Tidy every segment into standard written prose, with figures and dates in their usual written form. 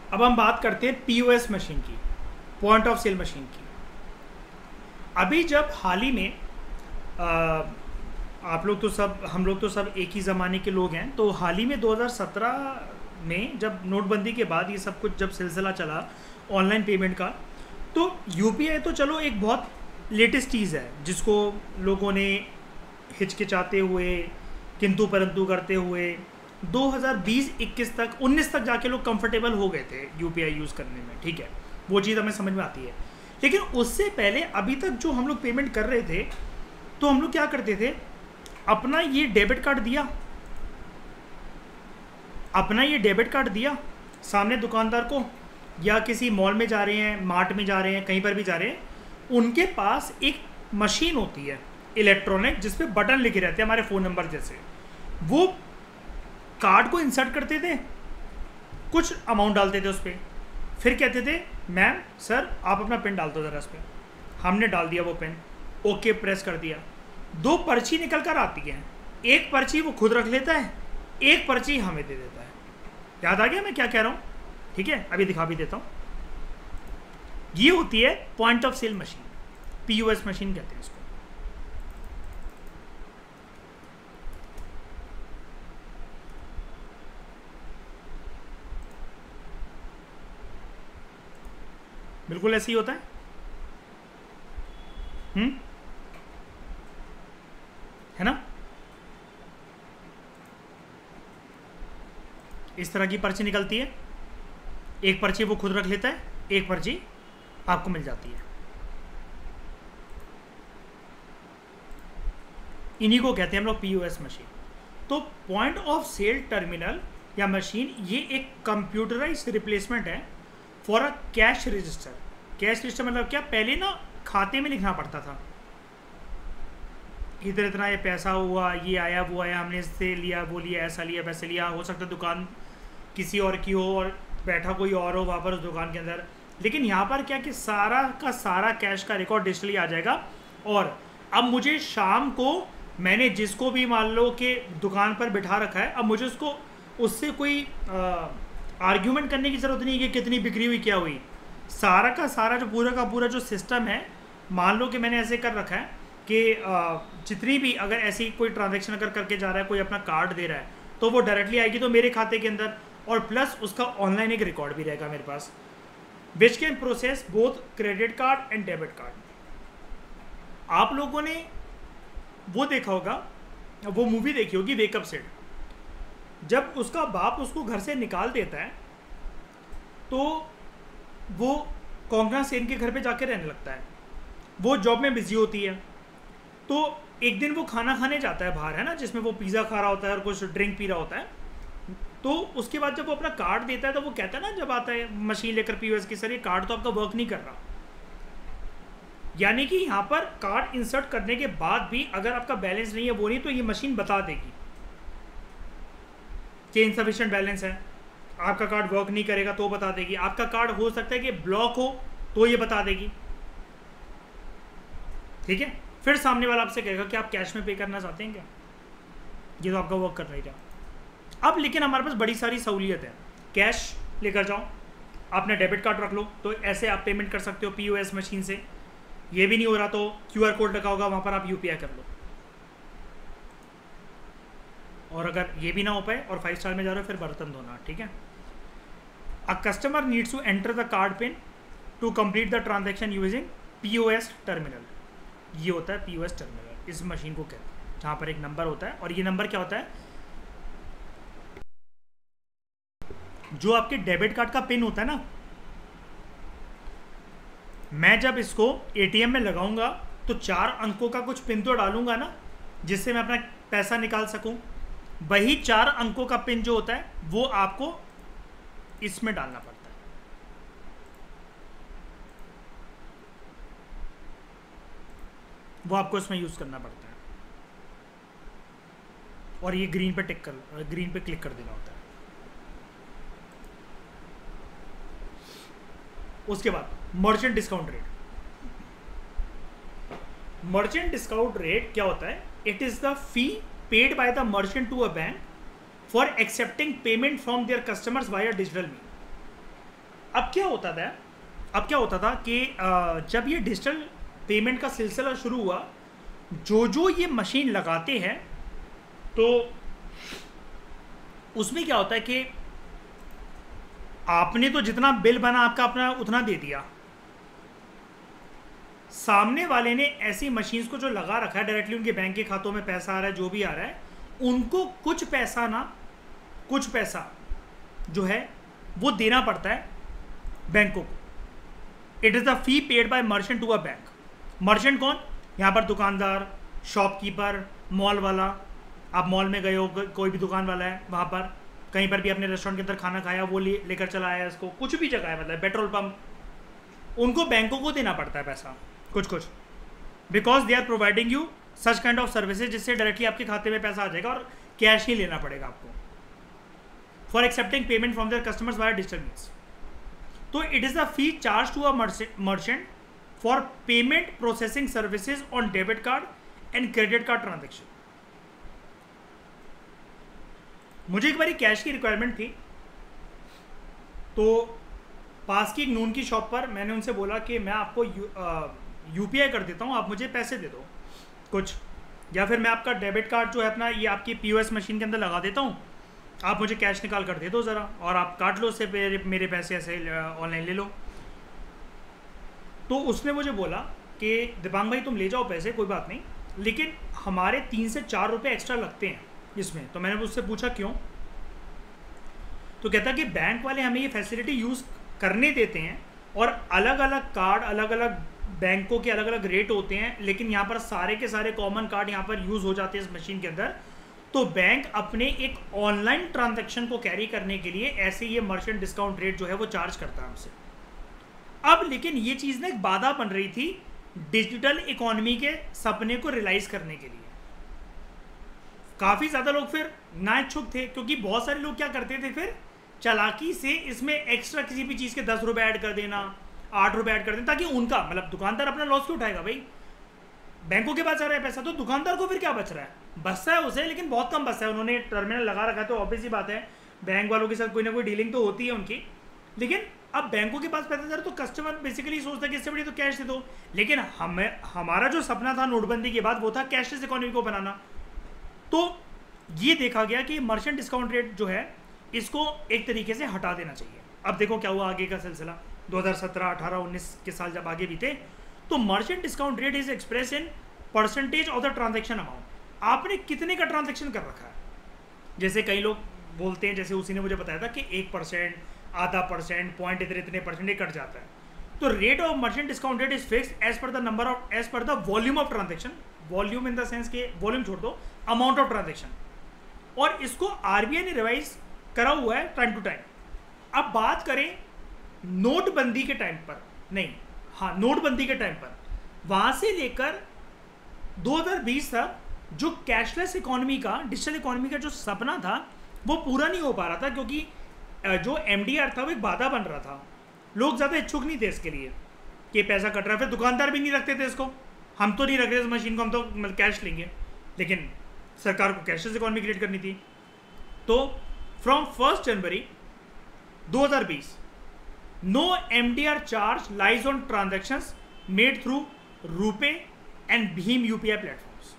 अब हम बात करते हैं पीओएस मशीन की, पॉइंट ऑफ सेल मशीन की। अभी जब हाल ही में आप लोग तो सब, हम लोग तो सब एक ही ज़माने के लोग हैं, तो हाल ही में 2017 में जब नोटबंदी के बाद ये सब कुछ जब सिलसिला चला ऑनलाइन पेमेंट का, तो यूपीआई तो चलो एक बहुत लेटेस्ट चीज़ है जिसको लोगों ने हिचकिचाते हुए, किंतु परंतु करते हुए 2020-21 तक 19 तक जाके लोग कंफर्टेबल हो गए थे यूपीआई यूज़ करने में। ठीक है, वो चीज़ हमें समझ में आती है। लेकिन उससे पहले अभी तक जो हम लोग पेमेंट कर रहे थे, तो हम लोग क्या करते थे, अपना ये डेबिट कार्ड दिया सामने दुकानदार को, या किसी मॉल में जा रहे हैं, मार्ट में जा रहे हैं, कहीं पर भी जा रहे हैं, उनके पास एक मशीन होती है इलेक्ट्रॉनिक जिस पे बटन लिखे रहते हैं हमारे फ़ोन नंबर जैसे। वो कार्ड को इंसर्ट करते थे, कुछ अमाउंट डालते थे उस पर, फिर कहते थे मैम सर आप अपना पिन डाल दो ज़रा इस पर। हमने डाल दिया वो पिन, ओके प्रेस कर दिया, 2 पर्ची निकल कर आती हैं। एक पर्ची वो खुद रख लेता है, एक पर्ची हमें दे देता है। याद आ गया मैं क्या कह रहा हूँ? ठीक है, अभी दिखा भी देता हूँ। ये होती है point of sale machine, POS machine कहते हैं इसको। बिल्कुल ऐसे ही होता है। है ना? इस तरह की पर्ची निकलती है, एक पर्ची वो खुद रख लेता है, एक पर्ची आपको मिल जाती है। इन्हीं को कहते हैं हम लोग पीओएस मशीन। तो पॉइंट ऑफ सेल टर्मिनल या मशीन ये एक कंप्यूटराइज्ड रिप्लेसमेंट है for a cash register. Cash register मतलब क्या, पहले ना खाते में लिखना पड़ता था, इधर इतना ये पैसा हुआ, ये आया वो आया, हमने इससे लिया वो लिया, ऐसा लिया वैसे लिया। हो सकता है दुकान किसी और की हो और बैठा कोई और हो वहाँ पर उस दुकान के अंदर। लेकिन यहाँ पर क्या कि सारा का सारा कैश का रिकॉर्ड डिजिटली आ जाएगा। और अब मुझे शाम को मैंने जिसको भी मान लो कि दुकान पर बिठा रखा है, अब मुझे उससे कोई आर्ग्यूमेंट करने की ज़रूरत नहीं है कि कितनी बिक्री हुई क्या हुई। सारा का सारा जो पूरा का पूरा जो सिस्टम है, मान लो कि मैंने ऐसे कर रखा है कि जितनी भी अगर ऐसी कोई ट्रांजैक्शन अगर करके जा रहा है, कोई अपना कार्ड दे रहा है, तो वो डायरेक्टली आएगी तो मेरे खाते के अंदर, और प्लस उसका ऑनलाइन एक रिकॉर्ड भी रहेगा मेरे पास, which can process both credit card and debit card. आप लोगों ने वो देखा होगा, वो मूवी देखी होगी वेकअप सेट। जब उसका बाप उसको घर से निकाल देता है तो वो कोंकणा सेन के घर पे जाके रहने लगता है। वो जॉब में बिजी होती है, तो एक दिन वो खाना खाने जाता है बाहर, है ना, जिसमें वो पिज़्ज़ा खा रहा होता है और कुछ ड्रिंक पी रहा होता है। तो उसके बाद जब वो अपना कार्ड देता है तो वो कहता है ना, जब आता है मशीन लेकर पीओएस की, सर ये कार्ड तो आपका वर्क नहीं कर रहा। यानी कि यहाँ पर कार्ड इंसर्ट करने के बाद भी अगर आपका बैलेंस नहीं है, वो नहीं, तो ये मशीन बता देगी कि इनसफिशिएंट बैलेंस है, आपका कार्ड वर्क नहीं करेगा तो बता देगी। आपका कार्ड हो सकता है कि ब्लॉक हो तो ये बता देगी। ठीक है, फिर सामने वाला आपसे कहेगा कि आप कैश में पे करना चाहते हैं क्या, ये तो आपका वर्क कर नहीं रहा। अब लेकिन हमारे पास बड़ी सारी सहूलियत है, कैश लेकर जाओ, आपने डेबिट कार्ड रख लो, तो ऐसे आप पेमेंट कर सकते हो पीओएस मशीन से। ये भी नहीं हो रहा तो क्यूआर कोड लगा होगा, वहाँ पर आप यूपीआई कर लो। और अगर ये भी ना हो पाए और 5 स्टार में जा रहे हो, फिर बर्तन धोना। ठीक है, a customer needs to enter the card pin to complete the transaction using POS terminal. ये होता है पीओएस टर्मिनल, इस मशीन को कहते हैं, जहाँ पर एक नंबर होता है। और ये नंबर क्या होता है, जो आपके डेबिट कार्ड का पिन होता है ना, मैं जब इसको एटीएम में लगाऊंगा तो 4 अंकों का कुछ पिन तो डालूंगा ना, जिससे मैं अपना पैसा निकाल सकूं। वही 4 अंकों का पिन जो होता है वो आपको इसमें डालना पड़ता है। वो आपको इसमें यूज करना पड़ता है, और ये ग्रीन पे क्लिक कर देना होता है। उसके बाद merchant discount rate. Merchant discount rate क्या होता है, it is the fee paid by the merchant to a bank for accepting payment from their customers via digital mean. अब क्या होता था कि जब ये डिजिटल पेमेंट का सिलसिला शुरू हुआ, जो ये मशीन लगाते हैं तो उसमें क्या होता है कि आपने तो जितना बिल बना आपका अपना उतना दे दिया, सामने वाले ने ऐसी मशीन्स को जो लगा रखा है डायरेक्टली उनके बैंक के खातों में पैसा आ रहा है, जो भी आ रहा है, उनको कुछ पैसा जो है वो देना पड़ता है बैंकों को। It is the fee paid by merchant to a bank. Merchant कौन? यहाँ पर दुकानदार, शॉपकीपर, मॉल वाला। आप मॉल में गए हो, कोई भी दुकान वाला है, वहाँ पर कहीं पर भी अपने रेस्टोरेंट के अंदर खाना खाया, वो लेकर चला आया इसको, कुछ भी जगह है, मतलब पेट्रोल पंप, उनको बैंकों को देना पड़ता है पैसा कुछ, because they are providing you such kind of services, जिससे डायरेक्टली आपके खाते में पैसा आ जाएगा और कैश नहीं लेना पड़ेगा आपको, for accepting payment from their customers via digital means. तो it is the fee charge to a merchant for payment processing services on debit card and credit card transaction. मुझे एक बार कैश की रिक्वायरमेंट थी, तो पास की एक नून की शॉप पर मैंने उनसे बोला कि मैं आपको यूपीआई कर देता हूँ, आप मुझे पैसे दे दो कुछ, या फिर मैं आपका डेबिट कार्ड जो है अपना ये आपकी पीओएस मशीन के अंदर लगा देता हूँ, आप मुझे कैश निकाल कर दे दो ज़रा, और आप काट लो उससे मेरे पैसे ऐसे ऑनलाइन ले लो। तो उसने मुझे बोला कि दिपांग भाई तुम ले जाओ पैसे, कोई बात नहीं, लेकिन हमारे 3 से 4 रुपये एक्स्ट्रा लगते हैं इसमें। तो मैंने उससे पूछा क्यों? तो कहता कि बैंक वाले हमें ये फैसिलिटी यूज़ करने देते हैं, और अलग अलग कार्ड अलग अलग बैंकों के अलग अलग रेट होते हैं, लेकिन यहाँ पर सारे के सारे कॉमन कार्ड यहाँ पर यूज़ हो जाते हैं इस मशीन के अंदर। तो बैंक अपने एक ऑनलाइन ट्रांजैक्शन को कैरी करने के लिए ऐसे ये मर्चेंट डिस्काउंट रेट जो है वो चार्ज करता है हमसे। अब लेकिन ये चीज़ ना एक बाधा बन रही थी डिजिटल इकोनॉमी के सपने को रियलाइज करने के लिए। काफ़ी ज़्यादा लोग फिर ना इच्छुक थे, क्योंकि बहुत सारे लोग क्या करते थे, फिर चालाकी से इसमें एक्स्ट्रा किसी भी चीज़ के 10 रुपये ऐड कर देना, 8 रुपये ऐड कर देना, ताकि उनका मतलब दुकानदार अपना लॉस क्यों उठाएगा भाई, बैंकों के पास आ रहा है पैसा, तो दुकानदार को फिर क्या बच रहा है, बचता है उसे, लेकिन बहुत कम बचता है। उन्होंने टर्मिनल लगा रखा है, तो ऑब्वियस ही बात है बैंक वालों के साथ कोई ना कोई डीलिंग तो होती है उनकी। लेकिन अब बैंकों के पास पैसा जा रहा है, तो कस्टमर बेसिकली सोचता है कि इससे बड़ी तो कैश दे दो। लेकिन हमारा जो सपना था नोटबंदी के बाद वो था कैशलेस इकोनॉमी को बनाना। तो ये देखा गया कि मर्चेंट डिस्काउंट रेट जो है इसको एक तरीके से हटा देना चाहिए। अब देखो क्या हुआ आगे का सिलसिला, 2017, 18, 19 के साल जब आगे बीते, तो merchant discount rate is express in percentage of the transaction amount. आपने कितने का ट्रांजैक्शन कर रखा है, जैसे कई लोग बोलते हैं, जैसे उसी ने मुझे बताया था कि 1%, आधा परसेंट, पॉइंट इतने परसेंट कट जाता है। तो rate of merchant discount rate is fixed as per the volume of transaction. Volume in the sense के वॉल्यूम छोड़ दो, अमाउंट ऑफ ट्रांजैक्शन, और इसको आरबीआई ने रिवाइज करा हुआ है टाइम टू टाइम। अब बात करें नोटबंदी के टाइम पर, नहीं हाँ नोटबंदी के टाइम पर, वहाँ से लेकर 2020 तक जो कैशलेस इकोनॉमी का, डिजिटल इकोनॉमी का जो सपना था वो पूरा नहीं हो पा रहा था, क्योंकि जो एमडीआर था वो एक बाधा बन रहा था। लोग ज़्यादा इच्छुक नहीं थे इसके लिए कि पैसा कट रहा है, फिर दुकानदार भी नहीं रखते थे इसको, हम तो नहीं रख रहे इस मशीन को, हम तो कैश लेंगे, लेकिन सरकार को कैशलेस इकोनॉमी क्रिएट करनी थी। तो from 1 January 2020 no MDR charge lies on transactions made through RuPay and भीम यूपीआई प्लेटफॉर्म्स।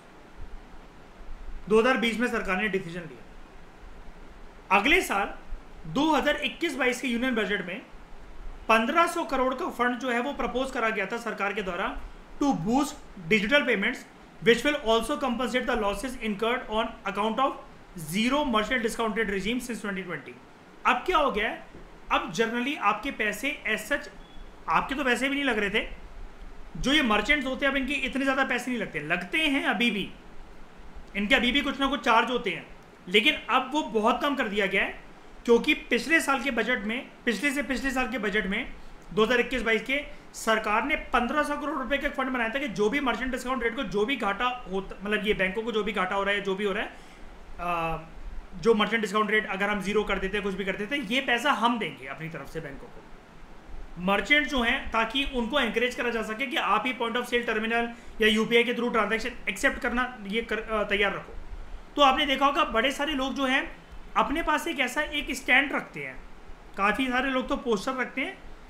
2020 में सरकार ने डिसीजन लिया। अगले साल 2021-22 के यूनियन बजट में 1500 करोड़ का फंड जो है वो प्रपोज करा गया था सरकार के द्वारा to boost digital payments which will also compensate the losses incurred on account of zero merchant discounted regime since 2020। अब क्या हो गया है, अब जनरली आपके पैसे एज सच, आपके तो पैसे भी नहीं लग रहे थे, जो ये मर्चेंट्स होते हैं अब इनके इतने ज़्यादा पैसे नहीं लगते हैं, अभी भी इनके अभी भी कुछ ना कुछ चार्ज होते हैं, लेकिन अब वो बहुत कम कर दिया गया है, क्योंकि पिछले साल के बजट में, पिछले साल के बजट में 2021-22 के सरकार ने 1500 करोड़ रुपए का फंड बनाया था कि जो भी मर्चेंट डिस्काउंट रेट को जो भी घाटा होता, मतलब ये बैंकों को जो भी घाटा हो रहा है, जो भी हो रहा है, जो मर्चेंट डिस्काउंट रेट अगर हम जीरो कर देते हैं, कुछ भी कर देते हैं, ये पैसा हम देंगे अपनी तरफ से बैंकों को, मर्चेंट जो हैं, ताकि उनको एंकरेज करा जा सके कि आप ही पॉइंट ऑफ सेल टर्मिनल या यूपीआई के थ्रू ट्रांजैक्शन एक्सेप्ट करना ये तैयार रखो। तो आपने देखा होगा बड़े सारे लोग जो हैं अपने पास एक ऐसा एक स्टैंड रखते हैं, काफ़ी सारे लोग तो पोस्टर रखते हैं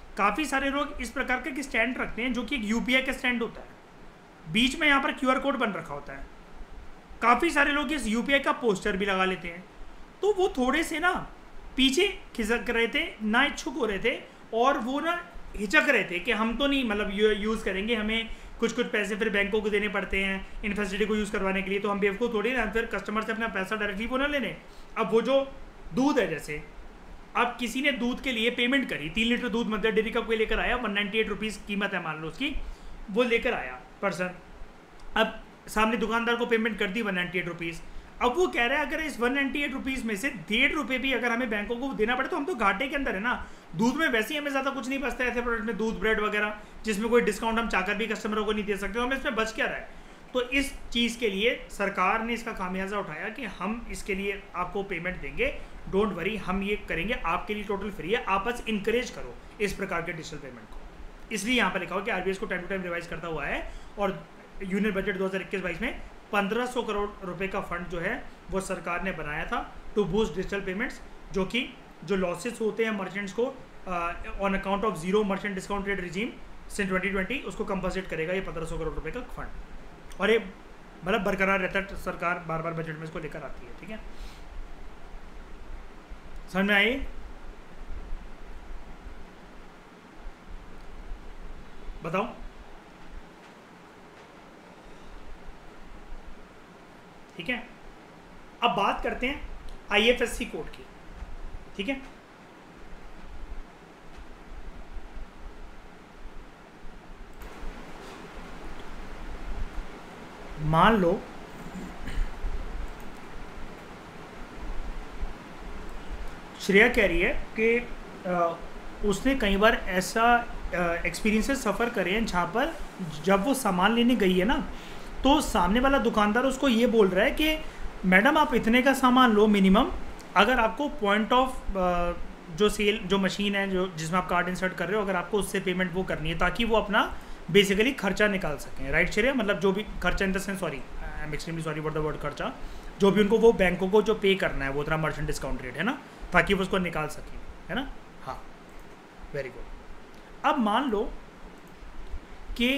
काफ़ी सारे लोग इस प्रकार का स्टैंड रखते हैं जो कि एक यूपीआई का स्टैंड होता है, बीच में यहाँ पर क्यूआर कोड बन रखा होता है। काफ़ी सारे लोग इस यूपीआई का पोस्टर भी लगा लेते हैं। तो वो थोड़े से ना पीछे खिसक रहे थे, ना इच्छुक हो रहे थे, और वो ना हिचक रहे थे कि हम तो नहीं मतलब यूज़ करेंगे, हमें कुछ पैसे फिर बैंकों को देने पड़ते हैं इन फैसिलिटी को यूज़ करवाने के लिए, तो हम बेवकूफ़ थोड़ी ना फिर कस्टमर से अपना पैसा डायरेक्टली वो ना लेने। अब वो जो दूध है, जैसे अब किसी ने दूध के लिए पेमेंट करी, 3 लीटर दूध मदर डेयरी का कोई लेकर आया, 198 रुपीज़ कीमत है मान लो उसकी, वो लेकर आया पर्सन, अब सामने दुकानदार को पेमेंट कर दी 198 रुपीज़। अब वो कह रहा है अगर इस 198 रुपीज़ में से 1.5 रुपये भी अगर हमें बैंकों को देना पड़े तो हम तो घाटे के अंदर है ना। दूध में वैसे ही हमें ज़्यादा कुछ नहीं बचता है ऐसे प्रोडक्ट में, दूध ब्रेड वगैरह जिसमें कोई डिस्काउंट हम चाहकर भी कस्टमरों को नहीं दे सकते, तो हमें इसमें बच क्या रहा है। तो इस चीज़ के लिए सरकार ने इसका खामियाजा उठाया कि हम इसके लिए आपको पेमेंट देंगे, डोंट वरी, हम ये करेंगे, आपके लिए टोटल फ्री है, आप बस इंकरेज करो इस प्रकार के डिजिटल पेमेंट को। इसलिए यहाँ पर लिखा हो कि आरबीआई को टाइम टू टाइम रिवाइज करता हुआ है, और यूनियन बजट 2021-22 में 1500 करोड़ रुपए का फंड जो है वो सरकार ने बनाया था टू बूस्ट डिजिटल पेमेंट्स, जो कि जो लॉसेस होते हैं मर्चेंट्स को on account of zero merchant discount rate regime since 2020, उसको कंपनसेट करेगा ये 1500 करोड़ रुपए का फंड। और ये मतलब बरकरार रहता है, सरकार बार बार बजट में इसको लेकर आती है। ठीक है, समझ में आई? बताओ। ठीक है, अब बात करते हैं आईएफएससी कोड की। ठीक है, मान लो श्रेया कह रही है कि उसने कई बार ऐसा एक्सपीरियंसेस सफ़र करे हैं जहाँ पर जब वो सामान लेने गई है ना, तो सामने वाला दुकानदार उसको ये बोल रहा है कि मैडम आप इतने का सामान लो मिनिमम, अगर आपको पॉइंट ऑफ जो सेल जो मशीन है जो जिसमें आप कार्ड इंसर्ट कर रहे हो, अगर आपको उससे पेमेंट वो करनी है ताकि वो अपना बेसिकली खर्चा निकाल सकें। राइट श्रेया, मतलब जो भी खर्चा in the sense, sorry I am extremely sorry for the word खर्चा, जो भी उनको वो बैंकों को जो पे करना है वो उतना मर्चेंट डिस्काउंट रेट है ना, ताकि वो उसको निकाल सकें, है ना। हाँ, वेरी गुड। अब मान लो कि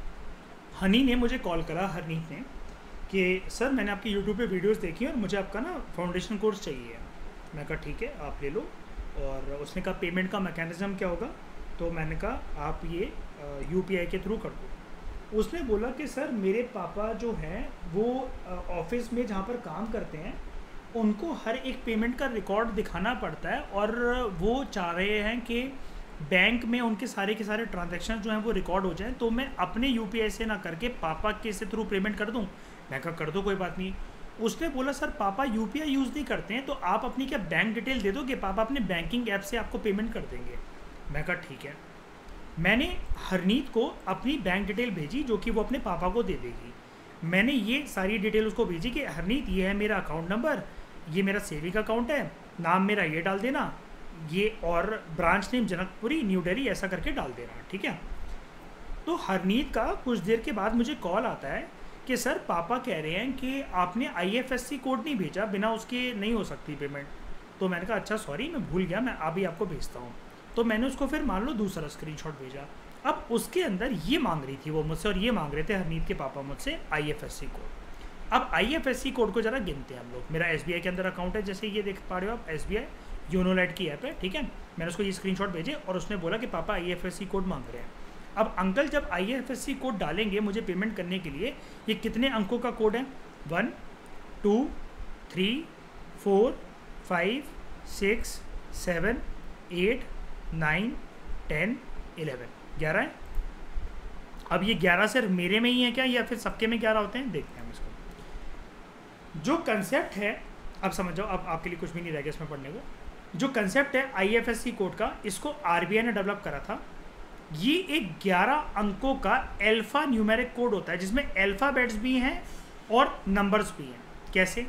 हनी ने मुझे कॉल करा, हरनीत ने, कि सर मैंने आपकी यूट्यूब पे वीडियोस देखी और मुझे आपका ना फाउंडेशन कोर्स चाहिए। मैं कहा ठीक है आप ले लो, और उसने कहा पेमेंट का मैकेनिज़्म क्या होगा, तो मैंने कहा आप ये यूपीआई के थ्रू कर दो। उसने बोला कि सर मेरे पापा जो हैं वो ऑफिस में जहाँ पर काम करते हैं उनको हर एक पेमेंट का रिकॉर्ड दिखाना पड़ता है, और वो चाह रहे हैं कि बैंक में उनके सारे के सारे ट्रांजैक्शन जो हैं वो रिकॉर्ड हो जाएं, तो मैं अपने यूपीआई से ना करके पापा के से थ्रू पेमेंट कर दूं। मैं कहा कर दो, कोई बात नहीं। उसने बोला सर पापा यूपीआई यूज़ नहीं करते हैं, तो आप अपनी क्या बैंक डिटेल दे दो कि पापा अपने बैंकिंग ऐप से आपको पेमेंट कर देंगे। मैं कहा ठीक है। मैंने हरनीत को अपनी बैंक डिटेल भेजी जो कि वो अपने पापा को दे देगी। मैंने ये सारी डिटेल उसको भेजी कि हरनीत ये है मेरा अकाउंट नंबर, ये मेरा सेविंग अकाउंट है, नाम मेरा ये डाल देना, ये और branch name Janakpuri New Delhi ऐसा करके डाल देना। ठीक है, तो हरनीत का कुछ देर के बाद मुझे कॉल आता है कि सर पापा कह रहे हैं कि आपने आईएफएससी कोड नहीं भेजा, बिना उसके नहीं हो सकती पेमेंट। तो मैंने कहा अच्छा सॉरी मैं भूल गया, मैं अभी आपको भेजता हूँ। तो मैंने उसको फिर मान लो दूसरा स्क्रीनशॉट भेजा। अब उसके अंदर ये मांग रही थी वो मुझसे, और ये मांग रहे थे हरनीत के पापा मुझसे आईएफएससी कोड। अब आईएफएससी कोड को ज़रा गिनते हैं हम लोग। मेरा एसबीआई के अंदर अकाउंट है, जैसे ये देख पा रहे हो आप, एसबीआई योनो लाइट की ऐप है। ठीक है, मैंने उसको ये स्क्रीनशॉट भेजे और उसने बोला कि पापा आईएफएससी कोड मांग रहे हैं। अब अंकल जब आईएफएससी कोड डालेंगे मुझे पेमेंट करने के लिए, ये कितने अंकों का कोड है? 1 2 3 4 5 6 7 8 9 10 11 11 है। अब ये 11 सिर्फ मेरे में ही है क्या, या फिर सबके में 11 होते हैं? देखते हैं हम इसको। जो कंसेप्ट है, अब समझ जाओ, अब आपके लिए कुछ भी नहीं रह गया इसमें पढ़ने को। जो कंसेप्ट है आईएफएससी कोड का, इसको आरबीआई ने डेवलप करा था। ये एक 11 अंकों का अल्फा न्यूमेरिक कोड होता है जिसमें अल्फ़ाबेट्स भी हैं और नंबर्स भी हैं। कैसे?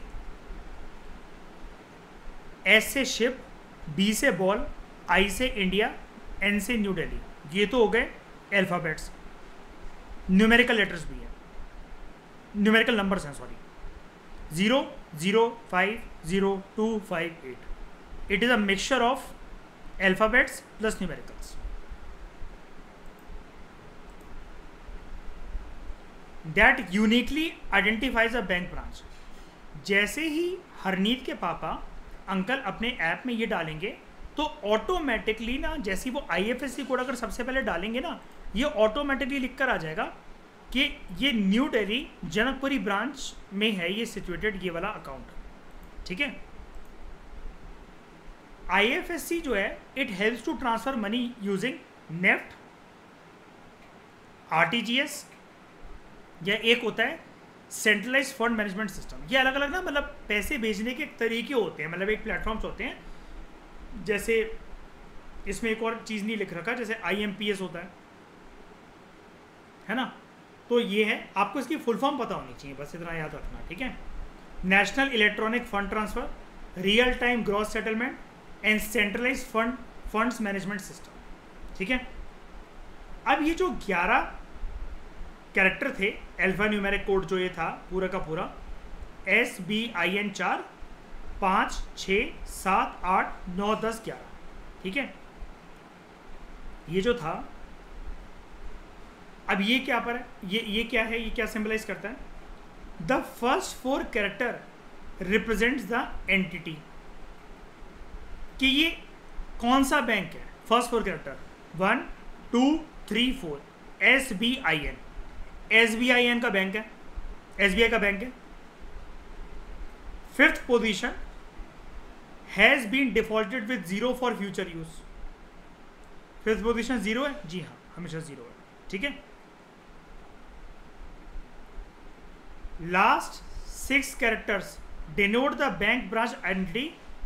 एस से शिप, बी से बॉल, आई से इंडिया, एन से न्यू दिल्ली, ये तो हो गए अल्फ़ाबेट्स। न्यूमेरिकल लेटर्स भी हैं, न्यूमेरिकल नंबर्स हैं, sorry. 0 0 5 0 2 5 8। It is a mixture of alphabets plus numericals. That uniquely identifies a bank branch. जैसे ही हरनीत के पापा अंकल अपने ऐप में ये डालेंगे तो ऑटोमेटिकली ना, जैसे वो IFSC कोड अगर सबसे पहले डालेंगे ना, ये ऑटोमेटिकली लिख कर आ जाएगा कि ये न्यू दिल्ली जनकपुरी ब्रांच में है ये सिचुएटेड ये वाला अकाउंट। ठीक है, IFSC जो है it helps to transfer money using NEFT, RTGS, या एक होता है सेंट्रलाइज फंड मैनेजमेंट सिस्टम। ये अलग अलग ना मतलब पैसे भेजने के तरीके होते हैं, मतलब एक प्लेटफॉर्म्स होते हैं। जैसे इसमें एक और चीज़ नहीं लिख रखा, जैसे IMPS होता है ना। तो ये है, आपको इसकी फुल फॉर्म पता होनी चाहिए, बस इतना याद रखना। ठीक है, national electronic fund transfer, real time gross settlement and centralise funds management system. ठीक है, अब ये जो 11 कैरेक्टर थे, अल्फा न्यूमेरिक कोड जो ये था पूरा का पूरा, SBIN 4 5 6 7 8 9 10 11। ठीक है, ये जो था, अब ये क्या पर है, ये क्या है, ये क्या सिंबलाइज करता है? The first 4 character represents the entity, कि ये कौन सा बैंक है। फर्स्ट 4 कैरेक्टर 1 2 3 4 SBIN का बैंक है, SBI का बैंक है। 5th position has been defaulted with 0 for future use. 5th position 0 है, जी हाँ, हमेशा 0 है। ठीक है, last 6 characters denote the bank branch identity.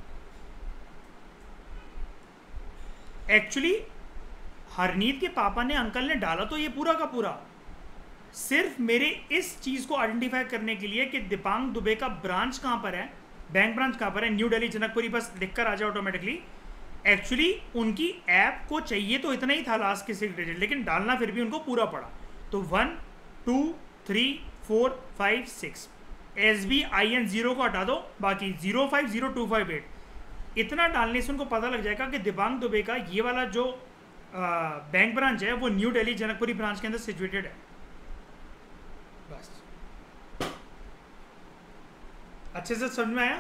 Actually Harneet के पापा ने, अंकल ने डाला तो ये पूरा का पूरा सिर्फ मेरे इस चीज़ को आइडेंटिफाई करने के लिए कि दीपांग दुबे का ब्रांच कहाँ पर है, बैंक ब्रांच कहाँ पर है, न्यू दिल्ली जनकपुरी, बस लिखकर आ जाए ऑटोमेटिकली। एक्चुअली उनकी ऐप को चाहिए तो इतना ही था लास्ट के 6 डिजिट, लेकिन डालना फिर भी उनको पूरा पड़ा। तो 1 2 3 4 5 6 SBIN 0 को हटा दो, बाकी 050258 इतना डालने से उनको पता लग जाएगा कि दीपांग दुबे का ये वाला जो बैंक ब्रांच है वो न्यू दिल्ली जनकपुरी ब्रांच के अंदर सिचुएटेड है। बस अच्छे से समझ में आया?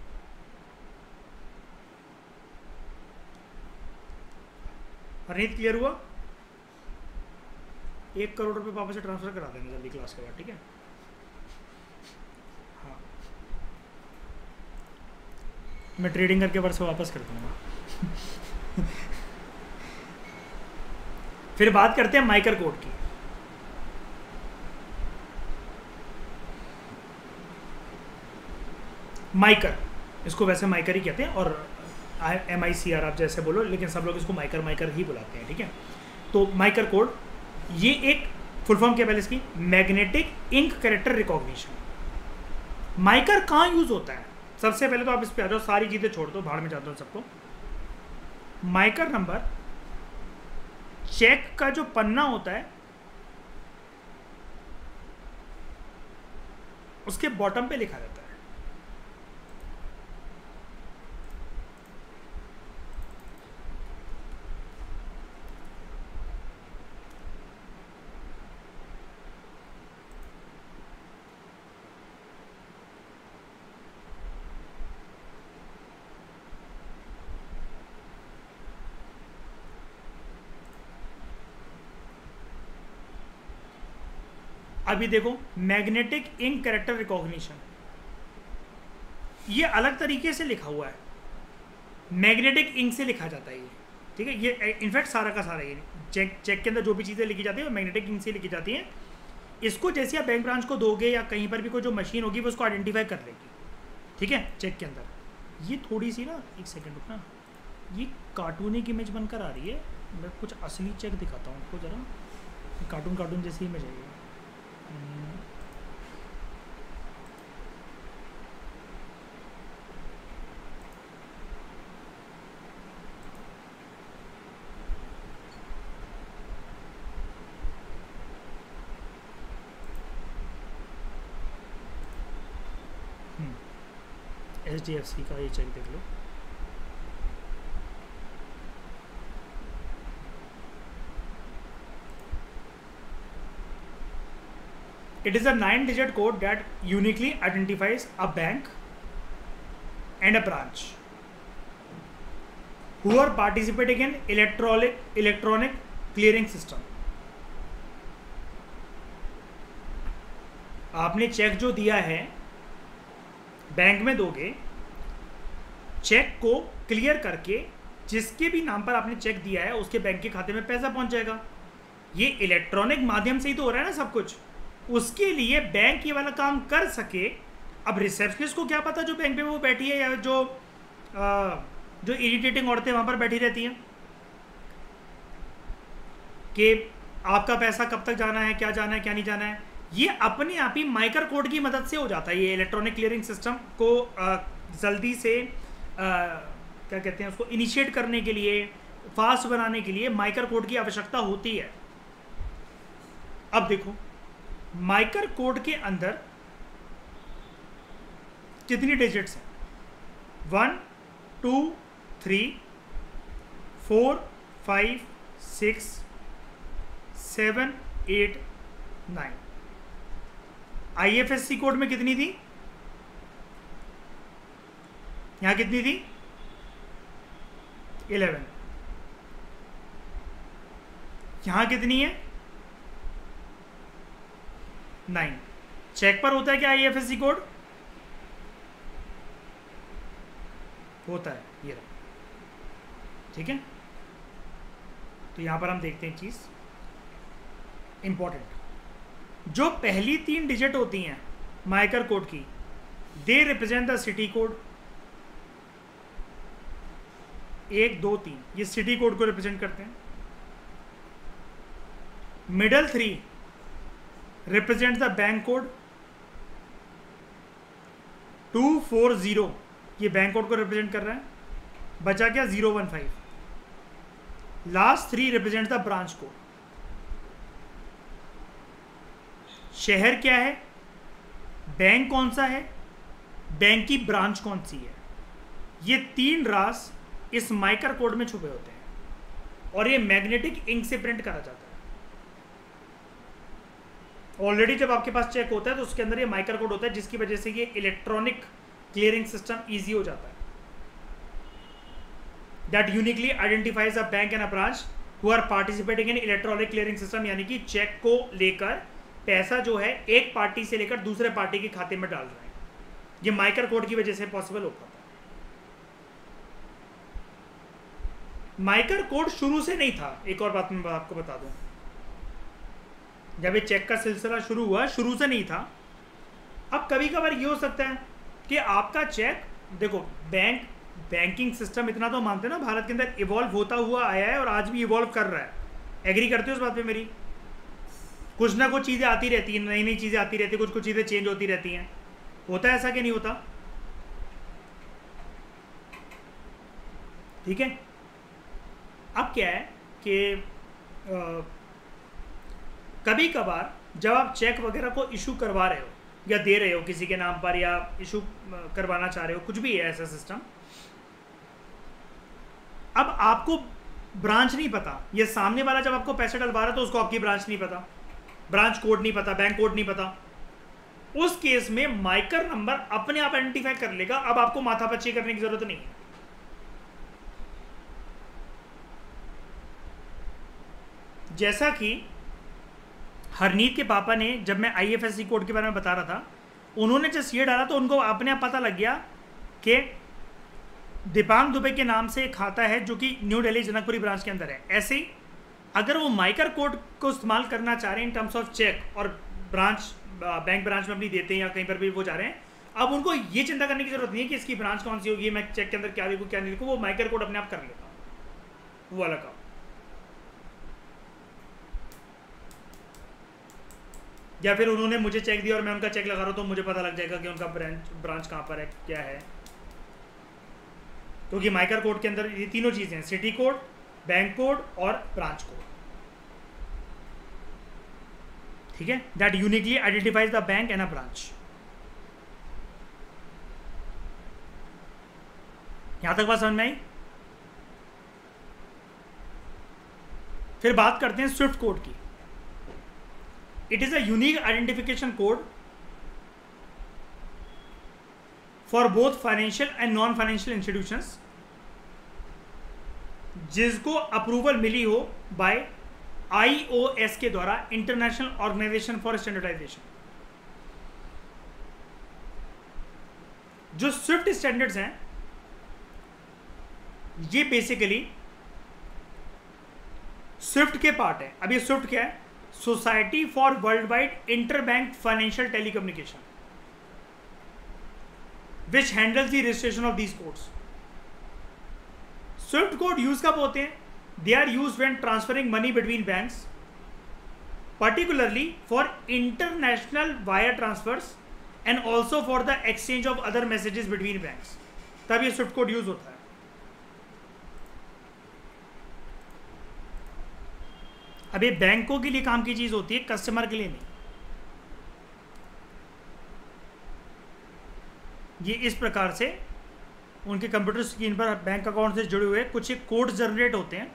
हरनीत क्लियर हुआ? 1 करोड़ रुपए पापा से ट्रांसफर करा देंगे जल्दी क्लास के बाद। ठीक है, हाँ, मैं ट्रेडिंग करके वर्ष वापस कर दूंगा। फिर बात करते हैं माइकर कोड की। माइकर, इसको वैसे माइकर ही कहते हैं, और MICR आप जैसे बोलो, लेकिन सब लोग इसको माइकर ही बुलाते हैं। ठीक है, तो माइकर कोड, ये एक फुल फॉर्म क्या पहले इसकी, magnetic ink character recognition. MICR कहाँ यूज होता है? सबसे पहले तो आप इस पे आ जाओ, सारी चीजें छोड़ दो, भाड़ में जाता हूँ सबको। माइकर नंबर, चेक का जो पन्ना होता है उसके बॉटम पे लिखा रहता है। अभी देखो, मैग्नेटिक इंक कैरेक्टर रिकॉग्निशन, ये अलग तरीके से लिखा हुआ है, मैग्नेटिक इंक से लिखा जाता है ये। ठीक है, ये इनफैक्ट सारा का सारा ये चेक के अंदर जो भी चीज़ें लिखी जाती है वो मैग्नेटिक इंक से लिखी जाती हैं। इसको जैसे आप बैंक ब्रांच को दोगे या कहीं पर भी कोई जो मशीन होगी वो उसको आइडेंटिफाई कर लेगी। ठीक है, चेक के अंदर ये थोड़ी सी ना, एक सेकेंड रुकना, ये कार्टूनिक इमेज बनकर आ रही है। मैं कुछ असली चेक दिखाता हूँ आपको ज़रा, कार्टून जैसी इमेज है। HDFC का ये चेक देख लो। It is a 9-digit code that uniquely identifies a bank and a branch who are participating in electronic clearing system. आपने चेक जो दिया है बैंक में दोगे, चेक को क्लियर करके जिसके भी नाम पर आपने चेक दिया है उसके बैंक के खाते में पैसा पहुंच जाएगा। ये इलेक्ट्रॉनिक माध्यम से ही तो हो रहा है ना सब कुछ। उसके लिए बैंक ये वाला काम कर सके। अब रिसेप्शनिस्ट को क्या पता जो बैंक में वो बैठी है या जो इरिटेटिंग औरतें वहाँ पर बैठी रहती हैं कि आपका पैसा कब तक जाना है, क्या जाना है, क्या नहीं जाना है। ये अपने आप ही माइक्रो कोड की मदद से हो जाता है। ये इलेक्ट्रॉनिक क्लियरिंग सिस्टम को जल्दी से क्या कहते हैं उसको इनिशिएट करने के लिए, फास्ट बनाने के लिए माइक्रो कोड की आवश्यकता होती है। अब देखो माइक्रो कोड के अंदर कितनी डिजिट्स हैं? 1 2 3 4 5 6 7 8 9। IFSC कोड में कितनी थी? यहां कितनी थी? 11। यहां कितनी है? 9। चेक पर होता है क्या IFSC कोड? होता है, ये रहा। ठीक है, तो यहां पर हम देखते हैं चीज इंपॉर्टेंट। जो पहली 3 डिजिट होती हैं माइक्रो कोड की, they represent the city code. 1 2 3 ये सिटी कोड को रिप्रेजेंट करते हैं। Middle 3 represent the bank code. 2 4 0 ये बैंक कोड को रिप्रेजेंट कर रहा है। बचा क्या? 0 1 5। Last 3 represent the branch code. शहर क्या है, बैंक कौन सा है, बैंक की ब्रांच कौन सी है, ये 3 राज इस माइक्रो कोड में छुपे होते हैं और ये मैग्नेटिक इंक से प्रिंट करा जाता है। ऑलरेडी जब आपके पास चेक होता है तो उसके अंदर ये माइक्रो कोड होता है, जिसकी वजह से ये इलेक्ट्रॉनिक क्लियरिंग सिस्टम इजी हो जाता है। That uniquely identifies a bank and a branch who are participating in electronic clearing system, यानी कि चेक को लेकर पैसा जो है एक पार्टी से लेकर दूसरे पार्टी के खाते में डाल रहे हैं। ये माइक्रो कोड की वजह से पॉसिबल हो पाता है। माइक्रो कोड शुरू से नहीं था। एक और बात मैं आपको बता दूं, जब ये चेक का सिलसिला शुरू हुआ शुरू से नहीं था। अब कभी कभार ये हो सकता है कि आपका चेक, देखो बैंकिंग सिस्टम इतना तो मानते हैं ना भारत के अंदर इवॉल्व होता हुआ आया है और आज भी इवॉल्व कर रहा है। एग्री करते हो इस बात पे मेरी? कुछ ना कुछ चीज़ें आती रहती हैं, नई नई चीज़ें आती रहती हैं, कुछ चीज़ें चेंज होती रहती हैं। होता है ऐसा कि नहीं होता? ठीक है। अब क्या है कि कभी कभार जब आप चेक वगैरह को इशू करवा रहे हो या दे रहे हो किसी के नाम पर या इशू करवाना चाह रहे हो, कुछ भी है ऐसा सिस्टम, अब आपको ब्रांच नहीं पता। ये सामने वाला जब आपको पैसे डलवा रहा है तो उसको आपकी ब्रांच नहीं पता, ब्रांच कोड नहीं पता, बैंक कोड नहीं पता। उस केस में माइक्रो नंबर अपने आप आइडेंटिफाई कर लेगा। अब आपको माथापच्ची करने की जरूरत नहीं है। जैसा कि हरनीत के पापा ने, जब मैं IFSC कोड के बारे में बता रहा था, उन्होंने जस्ट ये डाला तो उनको अपने आप पता लग गया कि दीपांग दुबे के नाम से एक खाता है जो कि न्यू दिल्ली जनकपुरी ब्रांच के अंदर है। ऐसे ही अगर वो माइक्रो कोड को इस्तेमाल करना चाह रहे हैं इन टर्म्स ऑफ चेक और ब्रांच, बैंक ब्रांच में अपनी देते हैं या कहीं पर भी वो जा रहे हैं, अब उनको ये चिंता करने की जरूरत नहीं है कि इसकी ब्रांच कौन सी होगी, मैं चेक के अंदर क्या लिखूँ क्या नहीं लिखूँ। वो माइक्रो कोड अपने आप कर लेगा वो वाला काम। या फिर उन्होंने मुझे चेक दिया और मैं उनका चेक लगा रहा हूँ तो मुझे पता लग जाएगा कि उनका ब्रांच कहाँ पर है, क्या है। क्योंकि माइक्रो कोड के अंदर ये तीनों चीज़ें हैं, सिटी कोड, बैंक कोड और ब्रांच कोड। ठीक है, that uniquely identifies the bank and a branch. यहां तक बात समझ में आई? फिर बात करते हैं स्विफ्ट कोड की। It is a unique identification code for both financial and non financial institutions जिसको अप्रूवल मिली हो बाय IOS के द्वारा, इंटरनेशनल ऑर्गेनाइजेशन फॉर स्टैंडर्डाइजेशन। जो स्विफ्ट स्टैंडर्ड्स हैं ये बेसिकली स्विफ्ट के पार्ट है। अब ये स्विफ्ट क्या है? Society for world wide interbank financial telecommunication, which handles the registration of these codes. SWIFT code use कब होते हैं? They are use when transferring money between banks, particularly for international wire transfers and also for the exchange of other messages between banks। तब ये Swift code use होता है। अब ये बैंकों के लिए काम की चीज होती है, कस्टमर के लिए नहीं। ये इस प्रकार से उनके कंप्यूटर स्क्रीन पर बैंक अकाउंट से जुड़े हुए कुछ एक कोड जनरेट होते हैं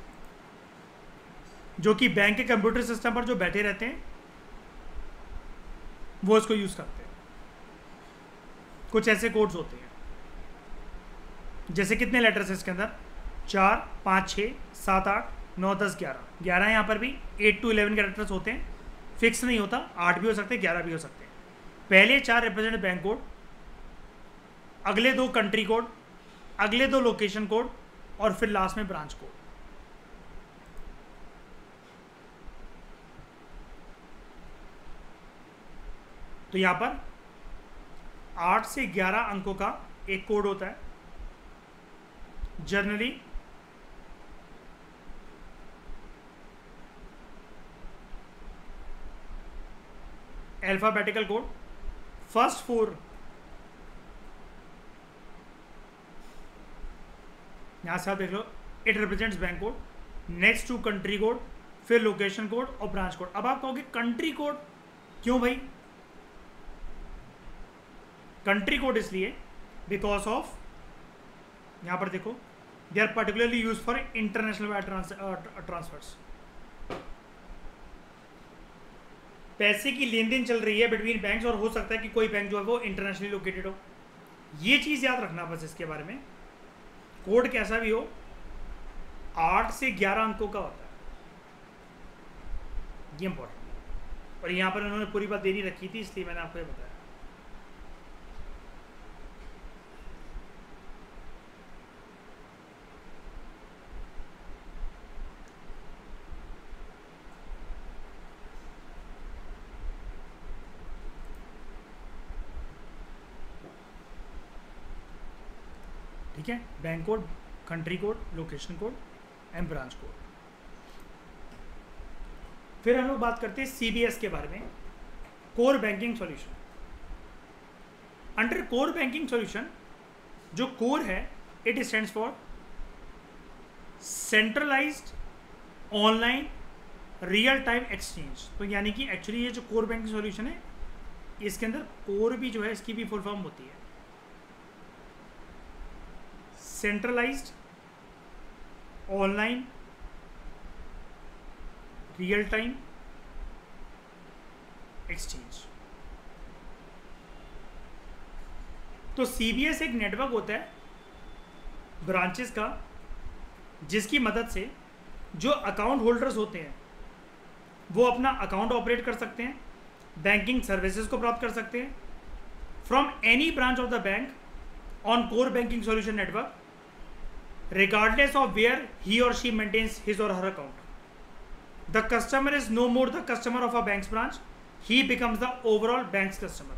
जो कि बैंक के कंप्यूटर सिस्टम पर जो बैठे रहते हैं वो इसको यूज करते हैं। कुछ ऐसे कोड्स होते हैं, जैसे कितने लेटर्स हैं इसके अंदर? 4, 5, 6, 7, 8, 9, 10, 11 यहाँ पर भी 8 to 11 कैरेक्टर्स होते हैं। फिक्स नहीं होता, 8 भी हो सकते हैं, 11 भी हो सकते हैं। पहले 4 रिप्रेजेंट बैंक कोड, अगले 2 कंट्री कोड, अगले 2 लोकेशन कोड और फिर लास्ट में ब्रांच कोड। तो यहां पर 8 से 11 अंकों का एक कोड होता है। Generally alphabetical code. फर्स्ट 4 यहां से आप देख लो, it represents bank code, next 2 country code, फिर लोकेशन कोड और ब्रांच कोड। अब आप कहोगे कंट्री कोड क्यों भाई? कंट्री कोड इसलिए बिकॉज ऑफ, यहां पर देखो, they are particularly use for international wire transfers. पैसे की लेन देन चल रही है बिटवीन बैंक्स और हो सकता है कि कोई बैंक जो है वो इंटरनेशनली लोकेटेड हो। ये चीज याद रखना बस इसके बारे में। कोड कैसा भी हो 8 से 11 अंकों का होता है, ये इंपॉर्टेंट। और यहां पर उन्होंने पूरी बात दे नहीं रखी थी इसलिए मैंने आपको ये बताया। ठीक है, bank code, country code, location code and branch code. फिर हम लोग बात करते हैं CBS के बारे में, core banking solution. Under core banking solution जो कोर है, it stands for centralised online real time exchange. तो यानी कि एक्चुअली ये जो कोर बैंकिंग सॉल्यूशन है इसके अंदर कोर भी जो है इसकी भी फुल फॉर्म होती है centralised online real time exchange. तो CBS एक नेटवर्क होता है ब्रांचेस का, जिसकी मदद से जो अकाउंट होल्डर्स होते हैं वो अपना अकाउंट ऑपरेट कर सकते हैं, बैंकिंग सर्विसेज को प्राप्त कर सकते हैं from any branch of the bank on core banking solution network, regardless of where he or she maintains his or her account. The customer is no more the customer of a bank's branch, he becomes the overall bank's customer.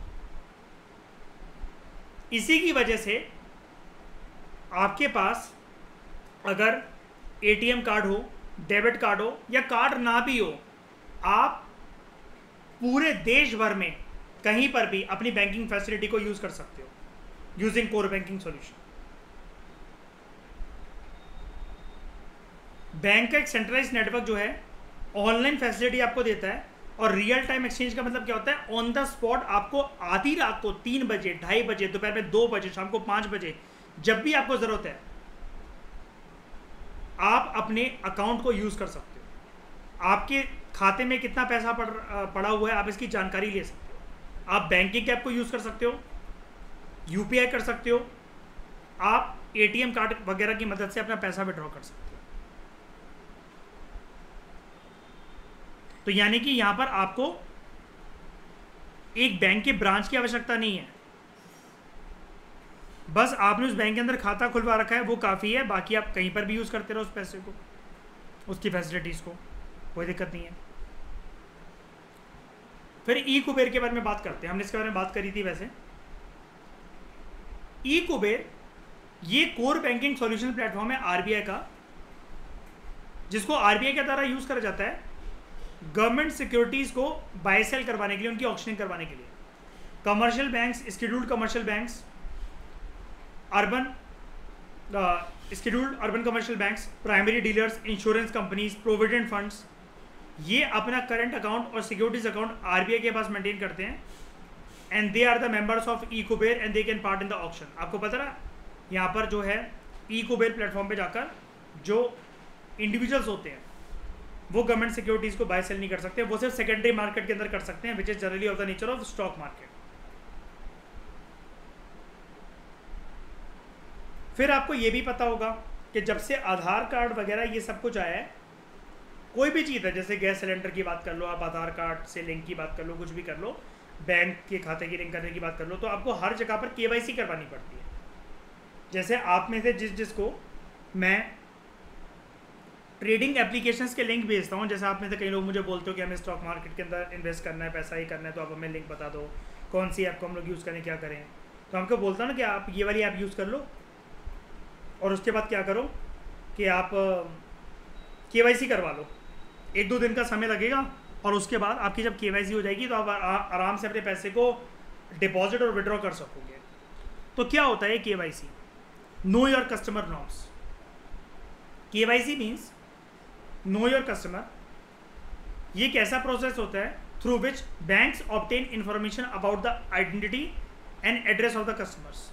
इसी की वजह से आपके पास अगर ATM card हो, debit card हो या कार्ड ना भी हो, आप पूरे देश भर में कहीं पर भी अपनी बैंकिंग फैसिलिटी को यूज कर सकते हो using core banking solution. Bank का एक सेंट्रलाइज नेटवर्क जो है ऑनलाइन फैसिलिटी आपको देता है, और रियल टाइम एक्सचेंज का मतलब क्या होता है? ऑन द स्पॉट आपको आधी रात को 3 बजे, 2:30 बजे, दोपहर में 2 बजे, शाम को 5 बजे, जब भी आपको जरूरत है आप अपने अकाउंट को यूज कर सकते हो। आपके खाते में कितना पैसा पड़ा हुआ है, आप इसकी जानकारी ले सकते हो। आप बैंकिंग ऐप को यूज़ कर सकते हो, यूपीआई कर सकते हो, आप एटीएम कार्ड वगैरह की मदद से अपना पैसा विड्रॉ कर सकते हो। तो यानी कि यहाँ पर आपको एक बैंक के ब्रांच की आवश्यकता नहीं है, बस आपने उस बैंक के अंदर खाता खुलवा रखा है, वो काफ़ी है। बाकी आप कहीं पर भी यूज़ करते रहो उस पैसे को, उसकी फैसिलिटीज़ को, कोई दिक्कत नहीं है। फिर ई कुबेर के बारे में बात करते हैं। हमने इसके बारे में बात करी थी। वैसे ई कुबेर ये कोर बैंकिंग सॉल्यूशन प्लेटफॉर्म है आरबीआई का, जिसको आरबीआई के द्वारा यूज़ करा जाता है गवर्नमेंट सिक्योरिटीज़ को बाय सेल करवाने के लिए, उनकी ऑक्शनिंग करवाने के लिए। Commercial banks, scheduled commercial banks, scheduled urban commercial banks, primary dealers, insurance companies, provident funds, ये अपना करंट अकाउंट और सिक्योरिटीज अकाउंट आरबीआई के पास मेंटेन करते हैं। And they are the members of e Kuber and they can part in the auction. आपको पता ना, यहाँ पर जो है ई कुबेर प्लेटफॉर्म पे जाकर जो इंडिविजुअल्स होते हैं वो गवर्नमेंट सिक्योरिटीज़ को बाय सेल नहीं कर सकते, वो सिर्फ सेकेंडरी मार्केट के अंदर कर सकते हैं, which is generally of the nature of stock market. फिर आपको ये भी पता होगा कि जब से आधार कार्ड वगैरह ये सब कुछ आया है, कोई भी चीज़ है, जैसे गैस सिलेंडर की बात कर लो, आप आधार कार्ड से लिंक की बात कर लो, कुछ भी कर लो, बैंक के खाते की लिंक करने की बात कर लो, तो आपको हर जगह पर केवाईसी करवानी पड़ती है। जैसे आप में से जिसको मैं ट्रेडिंग एप्लीकेशंस के लिंक भेजता हूँ, जैसे आप में से कई लोग मुझे बोलते हो कि हमें स्टॉक मार्केट के अंदर इन्वेस्ट करना है, पैसा ही करना है, तो आप हमें लिंक बता दो, कौन सी ऐप को हम लोग यूज़ करें, क्या करें। तो हमको बोलता हूँ ना कि आप ये वाली ऐप यूज़ कर लो, और उसके बाद क्या करो कि आप केवाईसी करवा लो। 1-2 दिन का समय लगेगा, और उसके बाद आपकी जब केवाईसी हो जाएगी तो आप आराम से अपने पैसे को डिपॉजिट और विड्रॉ कर सकोगे। तो क्या होता है KYC? Know your customer norms. KYC means know your customer. ये एक ऐसा प्रोसेस होता है through which banks obtain information about the identity and address of the customers.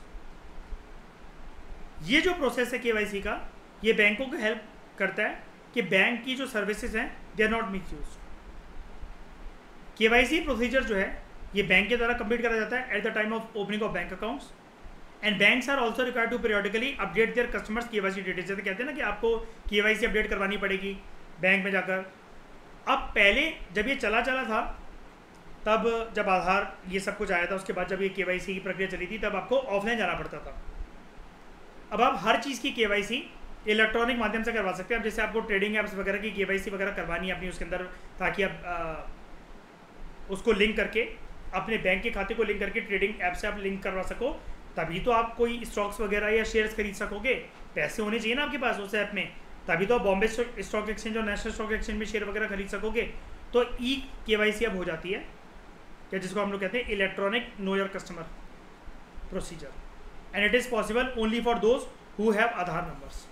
ये जो प्रोसेस है केवाईसी का, ये बैंकों को हेल्प करता है कि बैंक की जो सर्विसेज हैं they are not misused. KYC procedure जो है ये बैंक के द्वारा कंप्लीट करा जाता है at the time of opening of bank accounts, and banks are also required to periodically update their customers KYC details. जैसे कहते हैं ना कि आपको केवाईसी अपडेट करवानी पड़ेगी बैंक में जाकर। अब पहले जब ये चला था, तब जब आधार ये सब कुछ आया था, उसके बाद जब ये केवाईसी की प्रक्रिया चली थी, तब आपको ऑफलाइन जाना पड़ता था। अब आप हर चीज़ की केवाईसी इलेक्ट्रॉनिक माध्यम से करवा सकते हैं। अब जैसे आपको ट्रेडिंग ऐप्स वगैरह की केवाईसी वगैरह करवानी है अपनी उसके अंदर, ताकि आप उसको लिंक करके अपने बैंक के खाते को लिंक करके ट्रेडिंग ऐप से आप लिंक करवा सको, तभी तो आप कोई स्टॉक्स वगैरह या शेयर्स खरीद सकोगे। पैसे होने चाहिए ना आपके पास उस ऐप में, तभी तो आप बॉम्बे स्टॉक एक्सचेंज और नेशनल स्टॉक एक्सचेंज में शेयर वगैरह खरीद सकोगे। तो ई केवाईसी अब हो जाती है, या जिसको हम लोग कहते हैं electronic know your customer procedure, and it is possible only for those who have Aadhaar numbers.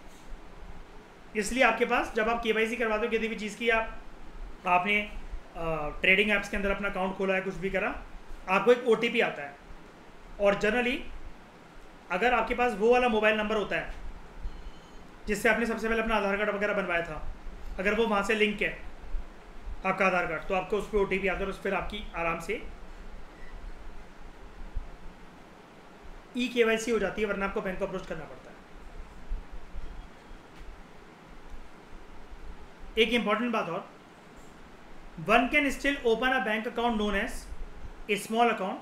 इसलिए आपके पास जब आप केवाईसी करवाते हो किसी भी चीज़ की, आपने ट्रेडिंग ऐप्स के अंदर अपना अकाउंट खोला है, कुछ भी करा, आपको एक ओटीपी आता है। और जनरली अगर आपके पास वो वाला मोबाइल नंबर होता है जिससे आपने सबसे पहले अपना आधार कार्ड वगैरह बनवाया था, अगर वो वहाँ से लिंक है आपका आधार कार्ड, तो आपको उस पर ओटीपी आता है, और फिर आपकी आराम से ई केवाईसी हो जाती है, वरना आपको बैंक को अप्रोच करना पड़ता है। एक इंपॉर्टेंट बात और, one can still open a bank account known as a small account.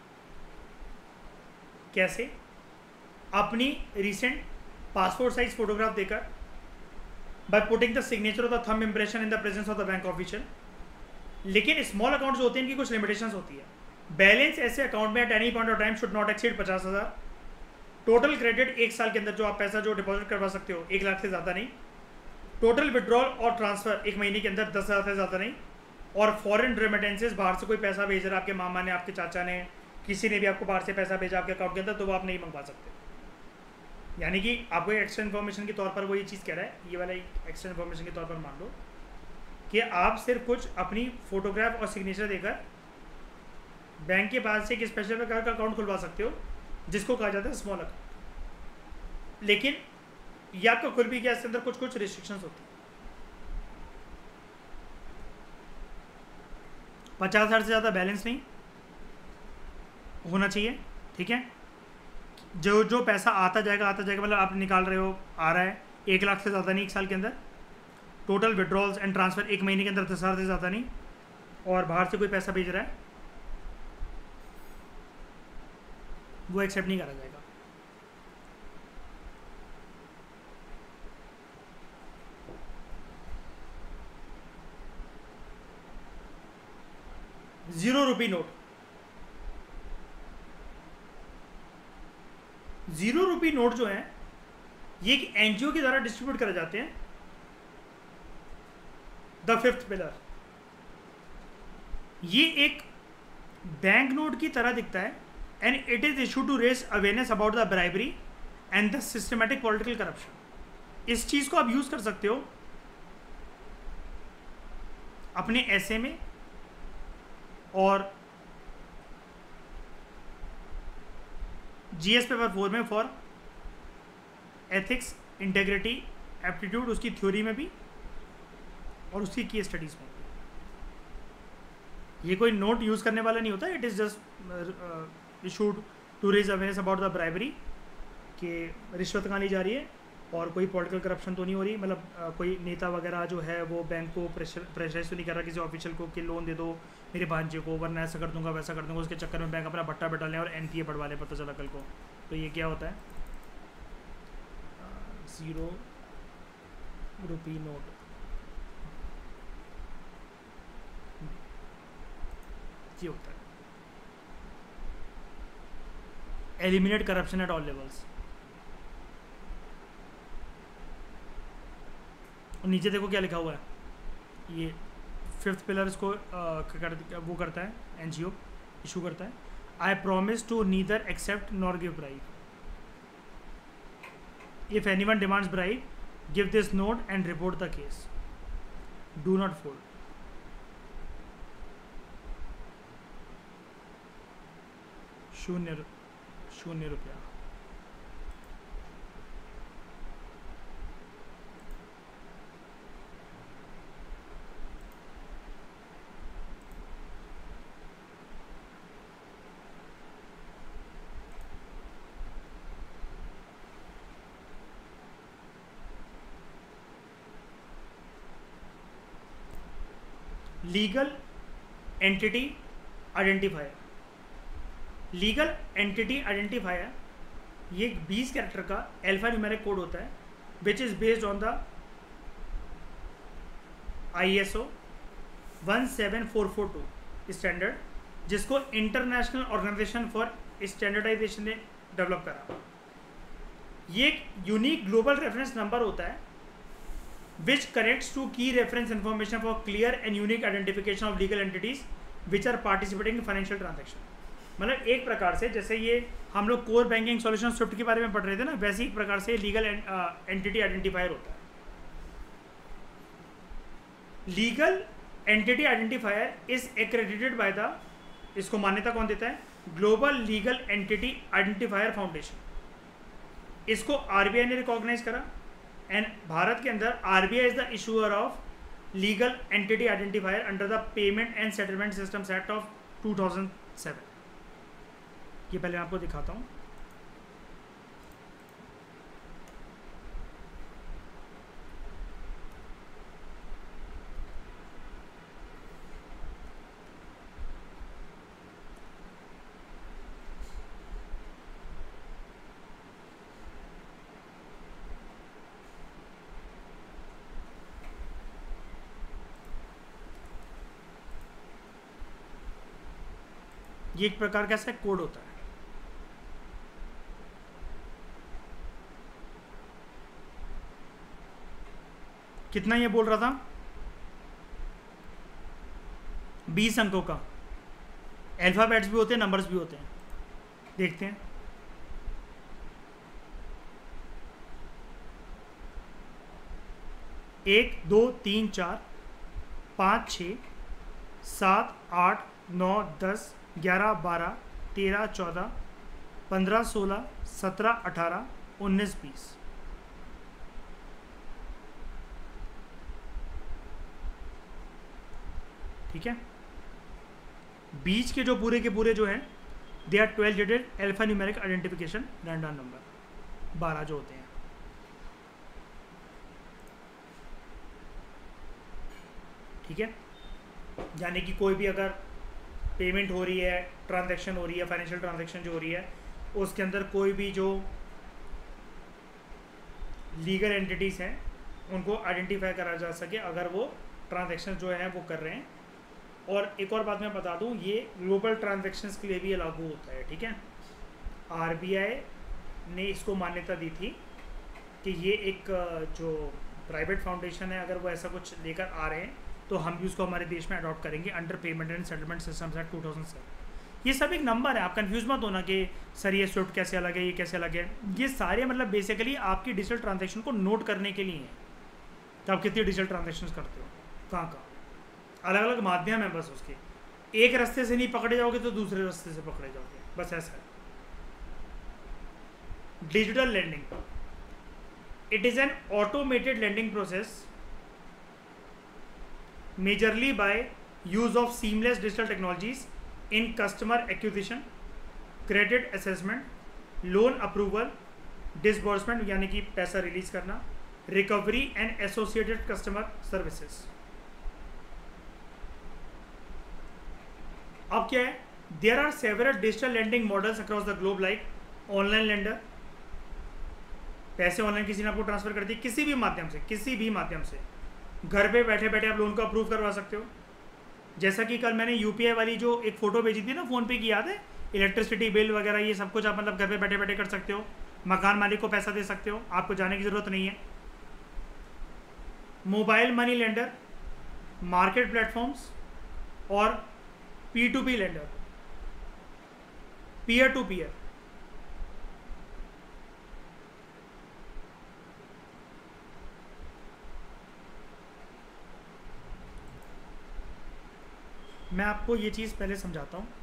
कैसे? अपनी रिसेंट पासपोर्ट साइज फोटोग्राफ देकर, by putting the signature of the thumb impression in the presence of the bank official. लेकिन small accounts होते हैं, इनकी कुछ limitations होती है। बैलेंस ऐसे अकाउंट में at any point of time should not exceed 50,000। Total credit 1 साल के अंदर जो आप पैसा जो डिपॉजिट करवा सकते हो 1 लाख से ज़्यादा नहीं। टोटल विड्रॉल और ट्रांसफ़र 1 महीने के अंदर 10,000 से ज़्यादा नहीं। और फॉरेन रेमिटेंसेज, बाहर से कोई पैसा भेज रहा है, आपके मामा ने, आपके चाचा ने, किसी ने भी आपको बाहर से पैसा भेजा आपके अकाउंट के अंदर, तो वो आप नहीं मंगवा सकते। यानी कि आपको एक्स्ट्रा इन्फॉर्मेशन के तौर पर वो ये चीज़ कह रहा है, ये वाला एक्स्ट्रा इन्फॉर्मेशन के तौर पर मान लो कि आप सिर्फ कुछ अपनी फोटोग्राफ और सिग्नेचर देकर बैंक के पास से एक स्पेशल प्रकार का अकाउंट खुलवा सकते हो, जिसको कहा जाता है स्मॉल अकाउंट। लेकिन ये आपका खुल भी गया, इसके अंदर कुछ रिस्ट्रिक्शंस होती हैं। 50,000 से ज़्यादा बैलेंस नहीं होना चाहिए, ठीक है। जो जो पैसा आता जाएगा मतलब आप निकाल रहे हो आ रहा है 1 लाख से ज़्यादा नहीं एक साल के अंदर। टोटल विड्रॉल्स एंड ट्रांसफ़र एक महीने के अंदर 10,000 से ज़्यादा नहीं, और बाहर से कोई पैसा भेज रहा है वो एक्सेप्ट नहीं करा जाएगा। ₹0 नोट, ₹0 नोट जो है ये एक एनजीओ के द्वारा डिस्ट्रीब्यूट करे जाते हैं। द फिफ्थ पिलर, ये एक बैंक नोट की तरह दिखता है and it is issue to raise awareness about the bribery and the systematic political corruption. इस चीज को आप यूज कर सकते हो अपने ऐसे में और जीएस पेपर 4 में फॉर एथिक्स, इंटेग्रिटी, एप्टीट्यूड, उसकी थ्योरी में भी और उसकी केस स्टडीज में। ये कोई नोट यूज करने वाला नहीं होता, it is just issued to raise awareness about the bribery कि रिश्वत कहाँ ली जा रही है और कोई पॉलिटिकल करप्शन तो नहीं हो रही, मतलब कोई नेता वगैरह जो है वो बैंक को प्रेशराइज तो नहीं कर रहा किसी ऑफिशियल को कि लोन दे दो मेरे भांजे को वरना ऐसा कर दूंगा वैसा कर दूंगा, उसके चक्कर में बैंक अपना भट्टा बैठा लें और एनपीए बढ़वा लें पता चला कल को। तो ये क्या होता है ₹0 नोट। ये होता है eliminate corruption at all levels. और नीचे देखो क्या लिखा हुआ है, ये फिफ्थ पिलर इसको वो करता है, एनजीओ इशू करता है। I promise to neither accept nor give bribe, if anyone demands bribe give this note and report the case, do not fold. ₹0 legal entity identifier. Legal entity identifier ये 20 character का alpha numeric code होता है which is based on the ISO 17442 standard, जिसको international organisation for standardisation ने develop करा। ये एक unique global reference number होता है which connects to key reference information for clear and unique identification of legal entities which are participating in financial transaction। मतलब एक प्रकार से जैसे ये हम लोग कोर बैंकिंग सॉल्यूशन स्विफ्ट के बारे में पढ़ रहे थे ना, वैसे एक प्रकार से लीगल एंटिटी आइडेंटिफायर होता है। Legal entity identifier is accredited by the, इसको मान्यता कौन देता है? Global legal entity identifier foundation. इसको आरबीआई ने रिकॉग्नाइज करा एंड भारत के अंदर RBI is the issuer of legal entity identifier under the payment and settlement systems act of 2007। ये पहले आपको दिखाता हूँ। ये एक प्रकार का ऐसा कोड होता है। कितना ये बोल रहा था? 20 अंकों का। अल्फाबेट्स भी होते हैं, नंबर्स भी होते हैं। देखते हैं। एक, दो, तीन, चार, 5, 6, 7, 8, 9, 10, 11, 12, 13, 14, 15, 16, 17, 18, 19, 20। ठीक है, बीच के जो पूरे जो हैं they are 12 digit alpha numeric identification random number, 12 जो होते हैं। ठीक है, यानी कि कोई भी अगर पेमेंट हो रही है, ट्रांजैक्शन हो रही है, फाइनेंशियल ट्रांजैक्शन जो हो रही है, उसके अंदर कोई भी जो लीगल एंटिटीज़ हैं उनको आइडेंटिफाई करा जा सके अगर वो ट्रांजैक्शन जो है वो कर रहे हैं। और एक और बात मैं बता दूं, ये ग्लोबल ट्रांजैक्शंस के लिए भी लागू होता है। ठीक है, आरबीआई ने इसको मान्यता दी थी कि ये एक जो प्राइवेट फाउंडेशन है, अगर वो ऐसा कुछ लेकर आ रहे हैं तो हम भी उसको हमारे देश में अडॉप्ट करेंगे under payment and settlement systems act 2007। ये सब एक नंबर है, आप कंफ्यूज मत होना कि सर ये स्विफ्ट कैसे अलग है, ये कैसे अलग है। ये सारे मतलब बेसिकली आपकी डिजिटल ट्रांजैक्शन को नोट करने के लिए हैं कि आप कितनी डिजिटल ट्रांजैक्शन करते हो, कहाँ कहाँ, अलग अलग माध्यम है बस उसके। एक रास्ते से नहीं पकड़े जाओगे तो दूसरे रास्ते से पकड़े जाओगे, बस ऐसा है। Digital lending, it is an automated lending process majorly by use of seamless digital technologies in customer acquisition, credit assessment, loan approval, disbursement यानी कि पैसा रिलीज करना, recovery and associated customer services। अब क्या है, there are several digital lending models across the globe like online lender, पैसे online किसी ने आपको ट्रांसफर कर दिए किसी भी माध्यम से, किसी भी माध्यम से घर पे बैठे बैठे आप लोन को अप्रूव करवा सकते हो। जैसा कि कल मैंने यूपीआई वाली जो एक फ़ोटो भेजी थी ना फ़ोन पे की, याद है, इलेक्ट्रिसिटी बिल वगैरह ये सब कुछ आप मतलब घर पे बैठे बैठे कर सकते हो। मकान मालिक को पैसा दे सकते हो, आपको जाने की ज़रूरत नहीं है। Mobile money lender, market platforms और P2P lender, peer to peer. मैं आपको ये चीज़ पहले समझाता हूँ।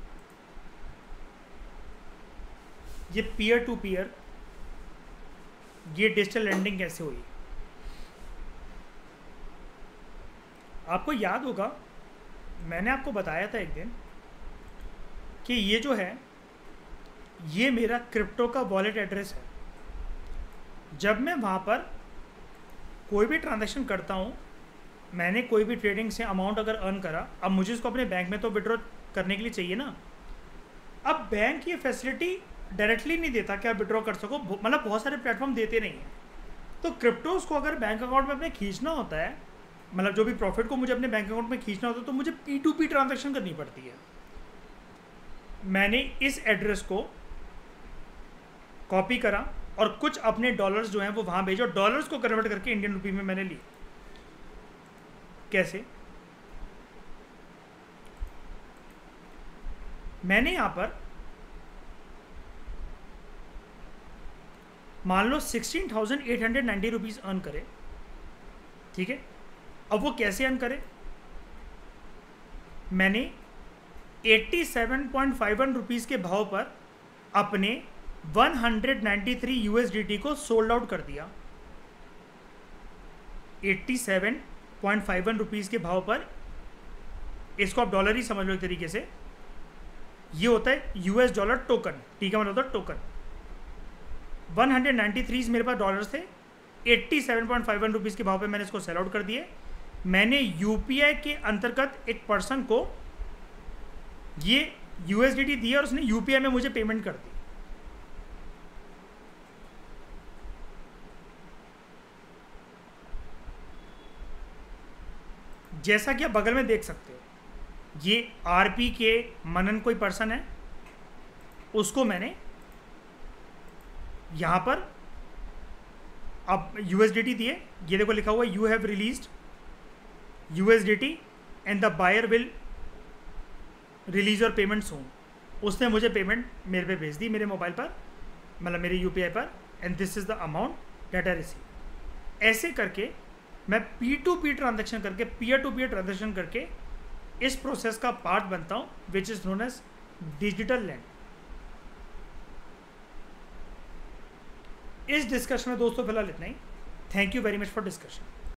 ये पीयर टू पीयर, ये डिजिटल लैंडिंग कैसे हुई। आपको याद होगा मैंने आपको बताया था एक दिन कि ये जो है ये मेरा क्रिप्टो का वॉलेट एड्रेस है। जब मैं वहाँ पर कोई भी ट्रांजैक्शन करता हूँ, मैंने कोई भी ट्रेडिंग से अमाउंट अगर अर्न करा, अब मुझे इसको अपने बैंक में तो विड्रॉ करने के लिए चाहिए ना। अब बैंक ये फैसिलिटी डायरेक्टली नहीं देता कि आप विड्रॉ कर सको, मतलब बहुत सारे प्लेटफॉर्म देते नहीं हैं। तो क्रिप्टोज को अगर बैंक अकाउंट में अपने खींचना होता है, मतलब जो भी प्रॉफिट को मुझे अपने बैंक अकाउंट में खींचना होता है, तो मुझे P2P ट्रांजैक्शन करनी पड़ती है। मैंने इस एड्रेस को कॉपी करा और कुछ अपने डॉलर्स जो हैं वो वहाँ भेजे और डॉलर्स को कन्वर्ट करके इंडियन रुपी में मैंने ली। कैसे? मैंने यहाँ पर मान लो 16,890 रुपीज़ अर्न करे, ठीक है। अब वो कैसे अर्न करे? मैंने 87.51 रुपीज़ के भाव पर अपने 193 USDT को सोल्ड आउट कर दिया। 87.51 रुपीज़ के भाव पर, इसको आप डॉलर ही समझ लो एक तरीके से, ये होता है US डॉलर टोकन, ठीक है, मतलब होता है टोकन। 193 मेरे पास डॉलर्स थे, 87.51 रुपीज़ के भाव पे मैंने इसको सेल आउट कर दिए। मैंने यूपीआई के अंतर्गत एक पर्सन को ये USDT दिया और उसने यूपीआई में मुझे पेमेंट कर दी। जैसा कि आप बगल में देख सकते हो, ये आरपी के मनन कोई पर्सन है, उसको मैंने यहाँ पर अब USDT दिए। ये देखो लिखा हुआ है you have released USDT and the buyer will release your payment soon. उसने मुझे पेमेंट मेरे पे भेज दी, मेरे मोबाइल पर, मतलब मेरे यूपीआई पर, and this is the amount that I receive. ऐसे करके मैं P2P ट्रांजैक्शन करके, पीयर टू पीयर ट्रांजैक्शन करके इस प्रोसेस का पार्ट बनता हूँ, which is known as digital land. इस डिस्कशन में दोस्तों फिलहाल इतना ही। Thank you very much for discussion.